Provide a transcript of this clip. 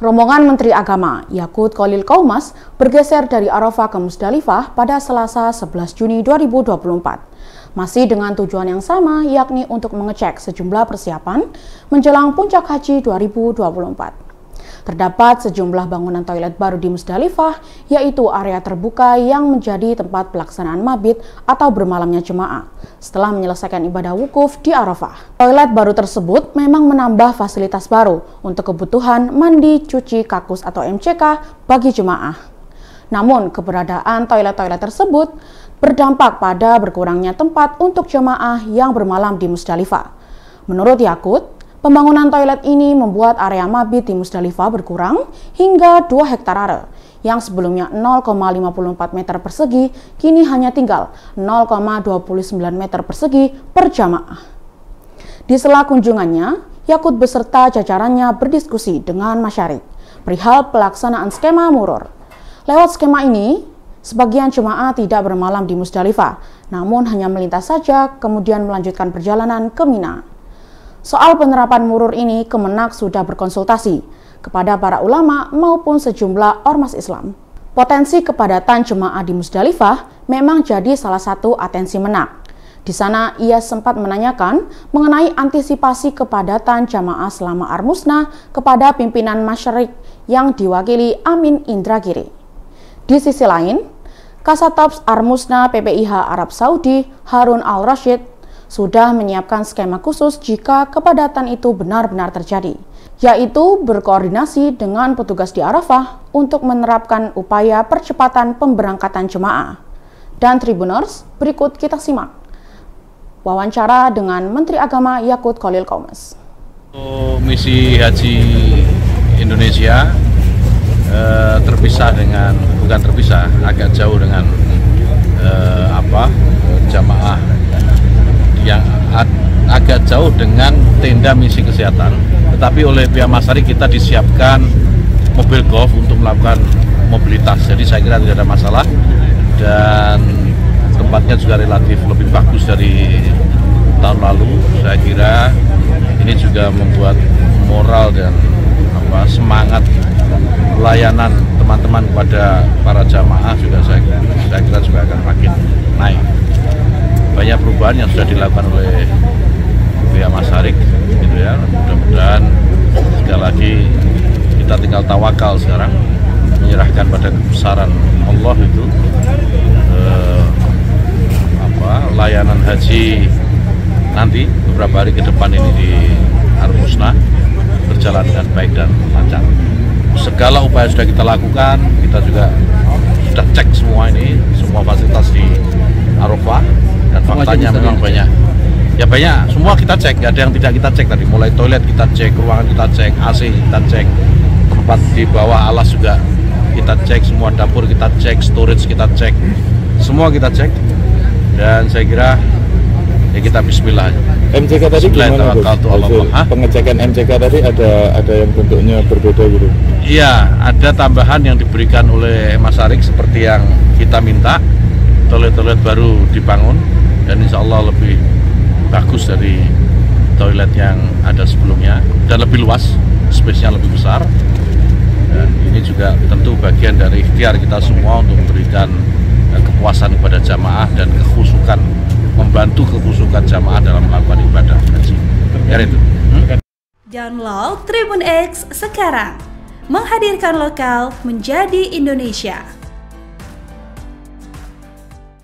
Rombongan Menteri Agama Yakut Khalil Qaumas bergeser dari Arafah ke Musdalifah pada Selasa 11 Juni 2024. Masih dengan tujuan yang sama, yakni untuk mengecek sejumlah persiapan menjelang Puncak Haji 2024. Terdapat sejumlah bangunan toilet baru di Musdalifah, yaitu area terbuka yang menjadi tempat pelaksanaan mabit atau bermalamnya jemaah setelah menyelesaikan ibadah wukuf di Arafah. Toilet baru tersebut memang menambah fasilitas baru untuk kebutuhan mandi, cuci, kakus atau MCK bagi jemaah. Namun, keberadaan toilet-toilet tersebut berdampak pada berkurangnya tempat untuk jemaah yang bermalam di Musdalifah. Menurut Yakut, pembangunan toilet ini membuat area mabit di Musdalifah berkurang hingga 2 hektar area, yang sebelumnya 0,54 meter persegi, kini hanya tinggal 0,29 meter persegi per jamaah. Di sela kunjungannya, Yakut beserta jajarannya berdiskusi dengan masyarakat perihal pelaksanaan skema murur. Lewat skema ini, sebagian jemaah tidak bermalam di Musdalifah, namun hanya melintas saja kemudian melanjutkan perjalanan ke Mina. Soal penerapan murur ini, Kemenak sudah berkonsultasi kepada para ulama maupun sejumlah ormas Islam. Potensi kepadatan jemaah di Musdalifah memang jadi salah satu atensi Menak. Di sana ia sempat menanyakan mengenai antisipasi kepadatan jamaah selama Armusna kepada pimpinan masyarakat yang diwakili Amin Indragiri. Di sisi lain, Kasatops Armusna PPIH Arab Saudi Harun Al-Rashid sudah menyiapkan skema khusus jika kepadatan itu benar-benar terjadi, yaitu berkoordinasi dengan petugas di Arafah untuk menerapkan upaya percepatan pemberangkatan jemaah. Dan Tribuners, berikut kita simak wawancara dengan Menteri Agama Yakut Khalil Qaumas. Misi Haji Indonesia agak jauh dengan jamaah yang agak jauh dengan tenda misi kesehatan, tetapi oleh pihak masyarakat kita disiapkan mobil golf untuk melakukan mobilitas. Jadi saya kira tidak ada masalah dan tempatnya juga relatif lebih bagus dari tahun lalu. Saya kira ini juga membuat moral dan semangat pelayanan teman-teman kepada para jamaah juga saya kira juga akan makin naik. Banyak perubahan yang sudah dilakukan oleh pihak masyarakat, gitu ya. Mudah-mudahan sekali lagi kita tinggal tawakal sekarang, menyerahkan pada kebesaran Allah itu. Layanan haji nanti beberapa hari ke depan ini di Armusna berjalan dengan baik dan lancar. Segala upaya sudah kita lakukan, kita juga sudah cek semua ini, semua fasilitas di Arafah. Dan faktanya memang banyak, semua kita cek, gak ada yang tidak kita cek tadi, mulai toilet kita cek, ruangan kita cek, AC kita cek, tempat di bawah alas juga kita cek, semua dapur kita cek, storage kita cek, semua kita cek, dan saya kira ya kita bismillah. MCK tadi gimana, pengecekan MCK tadi ada yang bentuknya berbeda gitu? Iya, ada tambahan yang diberikan oleh masyarakat seperti yang kita minta, toilet-toilet baru dibangun dan insya Allah lebih bagus dari toilet yang ada sebelumnya dan lebih luas, space-nya lebih besar. Dan ini juga tentu bagian dari ikhtiar kita semua untuk memberikan kepuasan kepada jamaah dan kekhusukan, membantu kekhusukan jamaah dalam melakukan ibadah haji. Ya itu. Download Tribun X sekarang, menghadirkan lokal menjadi Indonesia.